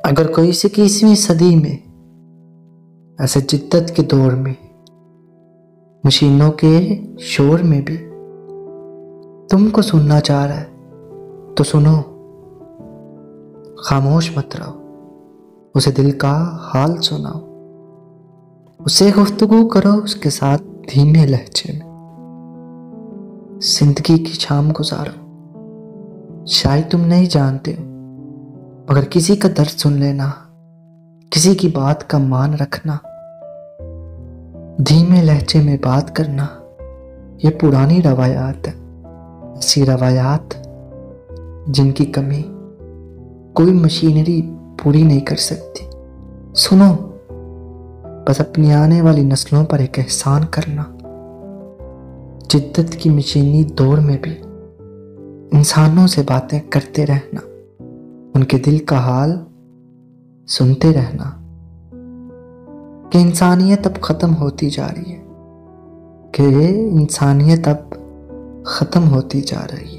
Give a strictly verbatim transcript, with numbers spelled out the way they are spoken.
अगर कोई इस इक्कीसवीं सदी में ऐसे जिद्दत के दौर में मशीनों के शोर में भी तुमको सुनना चाह रहा है तो सुनो, खामोश मत रहो, उसे दिल का हाल सुनाओ, उससे गुफ्तगू करो, उसके साथ धीमे लहजे में जिंदगी की शाम गुजारो। शायद तुम नहीं जानते हो, मगर किसी का दर्द सुन लेना, किसी की बात का मान रखना, धीमे लहजे में बात करना, ये पुरानी रवायात है। ऐसी रवायात जिनकी कमी कोई मशीनरी पूरी नहीं कर सकती। सुनो, बस अपनी आने वाली नस्लों पर एक एहसान करना। जिद्दत की मशीनी दौर में भी इंसानों से बातें करते रहना, उनके दिल का हाल सुनते रहना कि इंसानियत अब खत्म होती जा रही है, कि इंसानियत अब खत्म होती जा रही है।